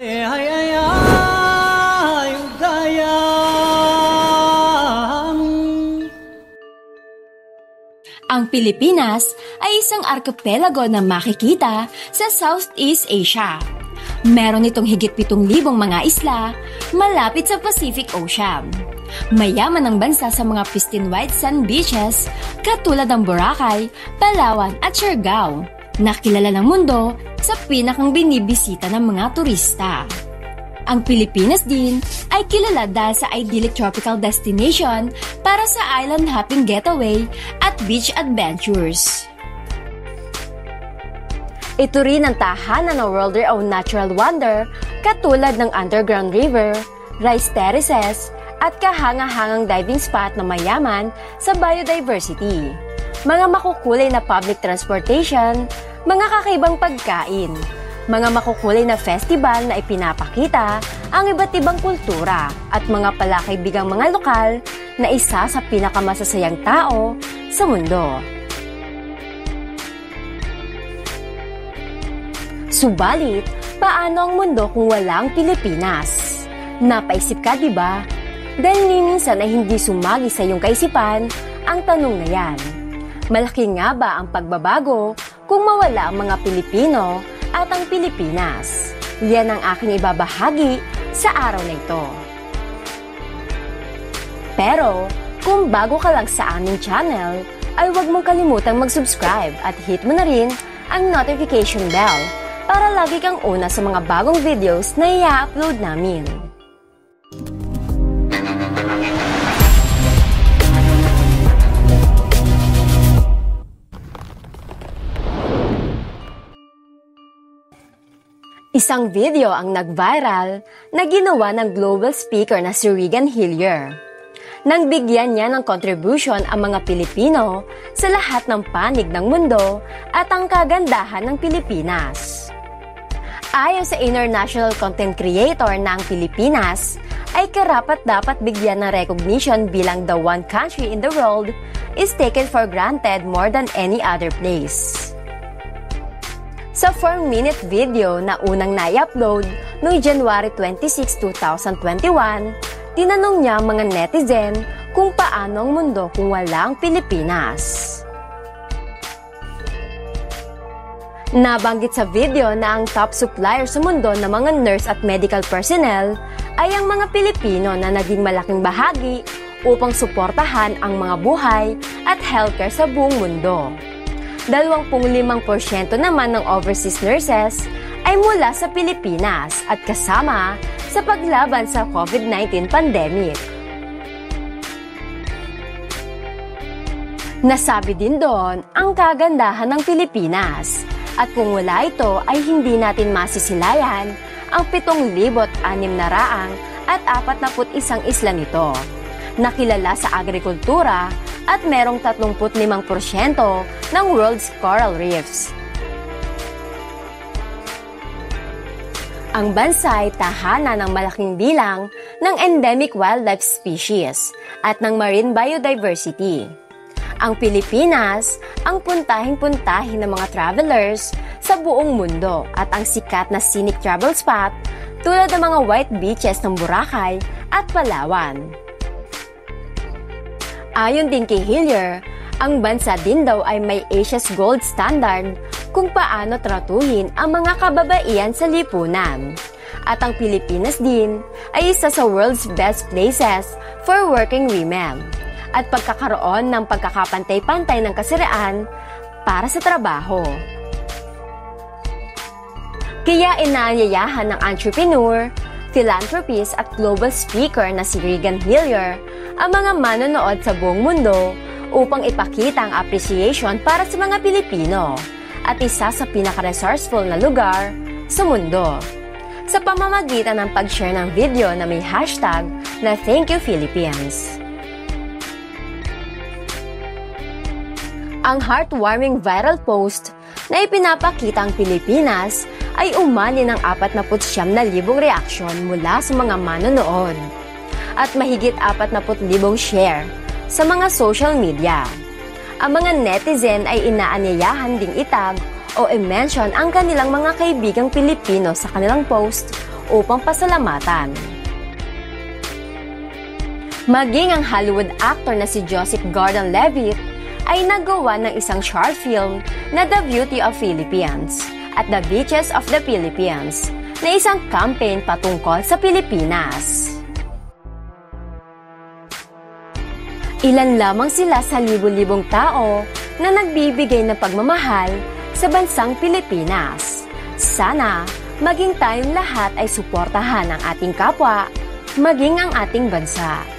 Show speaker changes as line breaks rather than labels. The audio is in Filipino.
Ang Pilipinas ay isang arkipelago na makikita sa Southeast Asia. Meron itong higit 7,000 mga isla malapit sa Pacific Ocean. Mayaman ang bansa sa mga pristine white sand beaches katulad ng Boracay, Palawan at Siargao, na kilala ng mundo sa pinakang binibisita ng mga turista. Ang Pilipinas din ay kilala dahil sa idyllic tropical destination para sa island hopping getaway at beach adventures. Ito rin ang tahanan ng world-renowned natural wonder katulad ng underground river, rice terraces, at kahanga-hangang diving spot na mayaman sa biodiversity, mga makukulay na public transportation, mga kakaibang pagkain, mga makukulay na festival na ipinapakita ang iba't ibang kultura at mga palakaibigang mga lokal na isa sa pinakamasasayang tao sa mundo. Subalit, paano ang mundo kung walang Pilipinas? Napaisip ka, di ba? Dahil minsan ay hindi sumagi sa iyong kaisipan ang tanong na yan. Malaki nga ba ang pagbabago kung mawala ang mga Pilipino at ang Pilipinas? Yan ang aking ibabahagi sa araw na ito. Pero, kung bago ka lang sa aming channel, ay huwag mong kalimutang mag-subscribe at hit mo na rin ang notification bell para lagi kang una sa mga bagong videos na i-upload namin. Isang video ang nag-viral na ginawa ng global speaker na si Regan Hillyer. Nang bigyan niya ng contribution ang mga Pilipino sa lahat ng panig ng mundo at ang kagandahan ng Pilipinas. Ayon sa international content creator na ang Pilipinas ay karapat-dapat bigyan ng recognition bilang the one country in the world is taken for granted more than any other place. Sa 4-minute video na unang na-upload noong January 26, 2021, tinanong niya ang mga netizen kung paano ang mundo kung walang Pilipinas. Nabanggit sa video na ang top supplier sa mundo ng mga nurse at medical personnel ay ang mga Pilipino na naging malaking bahagi upang suportahan ang mga buhay at healthcare sa buong mundo. 25% naman ng overseas nurses ay mula sa Pilipinas at kasama sa paglaban sa COVID-19 pandemic. Nasabi din doon ang kagandahan ng Pilipinas at kung wala ito ay hindi natin masisilayan ang 7,641 isla nito, na kilala sa agrikultura at merong 35% ng world's coral reefs. Ang bansa ay tahanan ng malaking bilang ng endemic wildlife species at ng marine biodiversity. Ang Pilipinas ang puntahing-puntahin ng mga travelers sa buong mundo at ang sikat na scenic travel spot tulad ng mga white beaches ng Boracay at Palawan. Ayon din kay Hillyer, ang bansa din daw ay may Asia's gold standard kung paano tratuhin ang mga kababaihan sa lipunan. At ang Pilipinas din ay isa sa world's best places for working women at pagkakaroon ng pagkakapantay-pantay ng kasiraan para sa trabaho. Kaya inaanyayahan ng entrepreneur, philanthropist at global speaker na si Regan Hillyer ang mga manonood sa buong mundo upang ipakita ang appreciation para sa mga Pilipino at isa sa pinaka-resourceful na lugar sa mundo sa pamamagitan ng pag-share ng video na may hashtag na Thank You Philippines. Ang heartwarming viral post na ipinapakita ang Pilipinas ay umani ng 49,000 reaksyon mula sa mga manonood at mahigit 40,000 share sa mga social media. Ang mga netizen ay inaanyayahan ding itag o i-mention ang kanilang mga kaibigang Pilipino sa kanilang post upang pasalamatan. Maging ang Hollywood actor na si Joseph Gordon-Levitt ay nagawa ng isang short film na The Beauty of Philippines at The Beaches of the Philippines na isang campaign patungkol sa Pilipinas. Ilan lamang sila sa libu-libong tao na nagbibigay ng pagmamahal sa bansang Pilipinas. Sana maging tayong lahat ay suportahan ang ating kapwa, maging ang ating bansa.